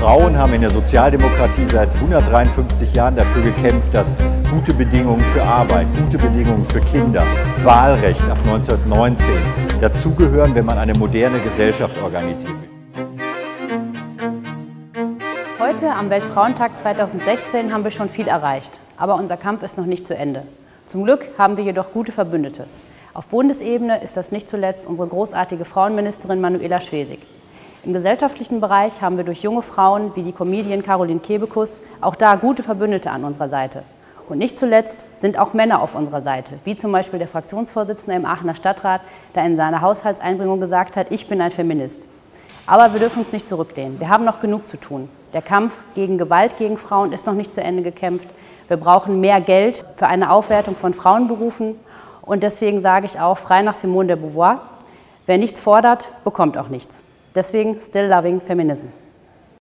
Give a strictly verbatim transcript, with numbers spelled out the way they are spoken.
Frauen haben in der Sozialdemokratie seit hundertdreiundfünfzig Jahren dafür gekämpft, dass gute Bedingungen für Arbeit, gute Bedingungen für Kinder, Wahlrecht ab neunzehnhundertneunzehn dazugehören, wenn man eine moderne Gesellschaft organisieren will. Heute am Weltfrauentag zweitausendsechzehn haben wir schon viel erreicht, aber unser Kampf ist noch nicht zu Ende. Zum Glück haben wir jedoch gute Verbündete. Auf Bundesebene ist das nicht zuletzt unsere großartige Frauenministerin Manuela Schwesig. Im gesellschaftlichen Bereich haben wir durch junge Frauen wie die Comedian Caroline Kebekus auch da gute Verbündete an unserer Seite. Und nicht zuletzt sind auch Männer auf unserer Seite, wie zum Beispiel der Fraktionsvorsitzende im Aachener Stadtrat, der in seiner Haushaltseinbringung gesagt hat, ich bin ein Feminist. Aber wir dürfen uns nicht zurücklehnen. Wir haben noch genug zu tun. Der Kampf gegen Gewalt gegen Frauen ist noch nicht zu Ende gekämpft. Wir brauchen mehr Geld für eine Aufwertung von Frauenberufen. Und deswegen sage ich auch, frei nach Simone de Beauvoir, wer nichts fordert, bekommt auch nichts. Deswegen Still Loving Feminism.